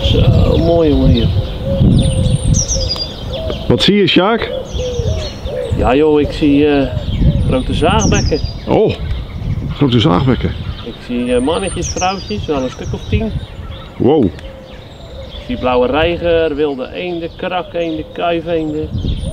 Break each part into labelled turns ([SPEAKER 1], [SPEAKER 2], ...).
[SPEAKER 1] Zo mooi jongen hier.
[SPEAKER 2] Wat zie je, Sjaak?
[SPEAKER 1] Ja joh, ik zie grote zaagbekken.
[SPEAKER 2] Oh, grote zaagbekken.
[SPEAKER 1] Ik zie mannetjes, vrouwtjes, wel een stuk of 10.
[SPEAKER 2] Wow.
[SPEAKER 1] Ik zie blauwe reiger, wilde eenden, krakeenden, kuifeenden.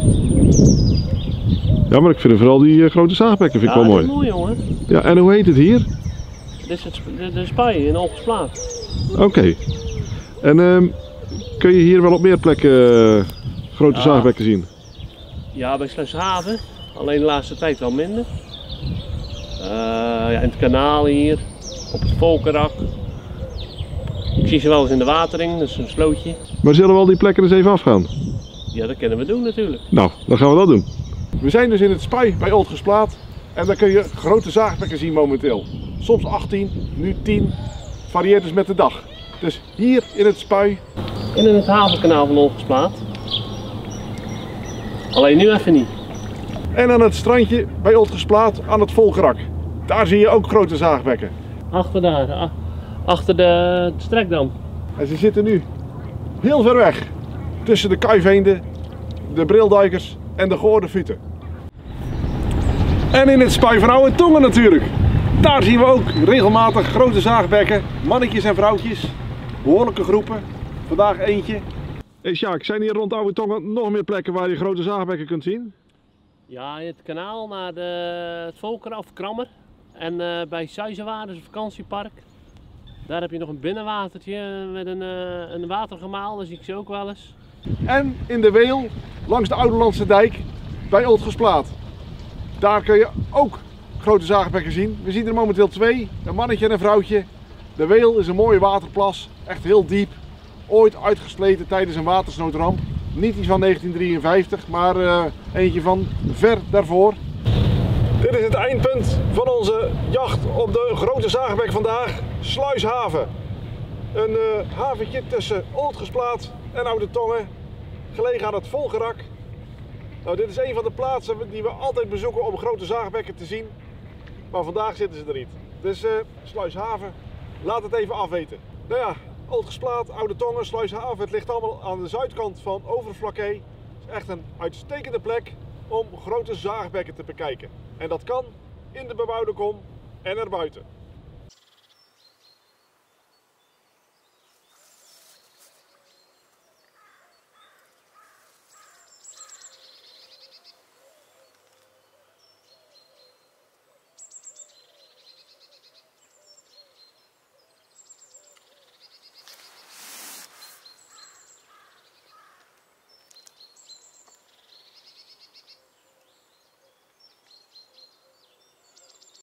[SPEAKER 2] Ja, maar ik vind vooral die grote zaagbekken vind ik wel mooi.
[SPEAKER 1] Mooi jongen.
[SPEAKER 2] Ja, en hoe heet het hier?
[SPEAKER 1] Dit is de Spij in Olgersplaat.
[SPEAKER 2] Oké. En kun je hier wel op meer plekken grote zaagbekken zien?
[SPEAKER 1] Ja, bij Sluishaven. Alleen de laatste tijd wel minder. Ja, in het kanaal hier, op het Volkerak. Ik zie ze wel eens in de watering, dat is een slootje.
[SPEAKER 2] Maar zullen we al die plekken eens even afgaan?
[SPEAKER 1] Ja, dat kunnen we doen natuurlijk.
[SPEAKER 2] Nou, dan gaan we dat doen. We zijn dus in het Spij bij Oltgesplaat en daar kun je grote zaagbekken zien momenteel. Soms 18, nu 10. Het varieert dus met de dag. Dus hier in het Spij.
[SPEAKER 1] En in het havenkanaal van Olgersplaat. Alleen nu even niet.
[SPEAKER 2] En aan het strandje bij Oltgesplaat aan het Volkerak. Daar zie je ook grote zaagbekken.
[SPEAKER 1] Achter daar, achter de strekdam.
[SPEAKER 2] En ze zitten nu heel ver weg. Tussen de kuifeenden, de brilduikers en de gehoorde futen. En in het Spij van Oude Tongen natuurlijk. Daar zien we ook regelmatig grote zaagbekken. Mannetjes en vrouwtjes. Behoorlijke groepen. Vandaag eentje. Hey Sjaak, zijn hier rond Oude Tongen nog meer plekken waar je grote zaagbekken kunt zien?
[SPEAKER 1] Ja, in het kanaal naar het Volkerak of Krammer. En bij Suizenwaard, dus een vakantiepark. Daar heb je nog een binnenwatertje met een watergemaal, daar zie ik ze ook wel eens.
[SPEAKER 2] En in de Weel, langs de Ouderlandse dijk, bij Oltgesplaat. Daar kun je ook grote zaagbekken zien. We zien er momenteel 2, een mannetje en een vrouwtje. De Weel is een mooie waterplas, echt heel diep. Ooit uitgesleten tijdens een watersnoodramp. Niet die van 1953, maar eentje van ver daarvoor. Dit is het eindpunt van onze jacht op de grote zaagbek vandaag, Sluishaven. Een haventje tussen Oltgesplaat en Oude Tongen, gelegen aan het Volkerak. Nou, dit is een van de plaatsen die we altijd bezoeken om grote zaagbekken te zien. Maar vandaag zitten ze er niet. Dus Sluishaven, laat het even afweten. Nou ja, Oltgesplaat, Oude Tongen, Sluishaven, het ligt allemaal aan de zuidkant van Overflakkee. Het is echt een uitstekende plek om grote zaagbekken te bekijken. En dat kan in de bebouwde kom en erbuiten.